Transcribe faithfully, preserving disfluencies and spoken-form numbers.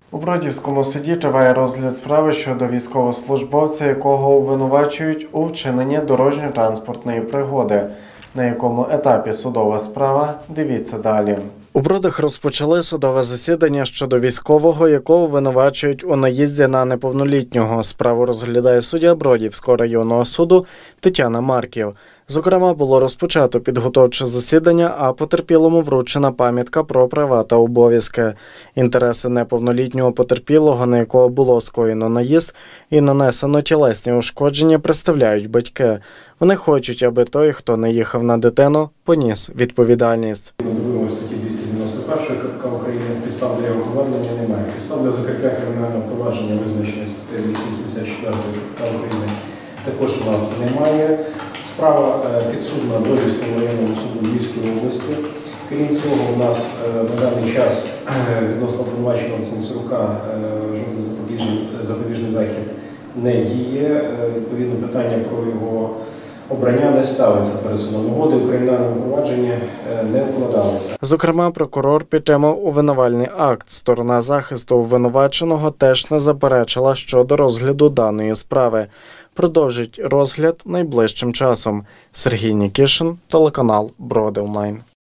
У Бродівському суді триває розгляд справи щодо військовослужбовця, якого обвинувачують у вчиненні дорожньо-транспортної пригоди. На якому етапі судова справа – дивіться далі. У Бродах розпочали судове засідання щодо військового, якого обвинувачують у наїзді на неповнолітнього. Справу розглядає суддя Бродівського районного суду Тетяна Марків. Зокрема, було розпочато підготовче засідання, а потерпілому вручена пам'ятка про права та обов'язки. Інтереси неповнолітнього потерпілого, на якого було скоєно наїзд і нанесено тілесні ушкодження, представляють батьки. Вони хочуть, аби той, хто не їхав на дитину, поніс відповідальність. Вимоги статті двісті дев'яносто першої КПК України підстав для його повернення немає. Підстав для закриття кримінального провадження, визначеної статтею двісті вісімдесят четвертої КПК України, також у нас немає. Справа підсудна Бродівському районному суду Львівської області. Крім цього, у нас на даний час відносно обвинуваченого Ценцюрука жодний запобіжний, запобіжний захід не діє. Відповідно, питання про його обрання не ставиться перед судом. Угоди у кримінальному провадженні не вкладалися. Зокрема, прокурор підтримав обвинувальний акт. Сторона захисту обвинуваченого теж не заперечила щодо розгляду даної справи. Продовжить розгляд найближчим часом. Сергій Нікішин, телеканал Броди Онлайн.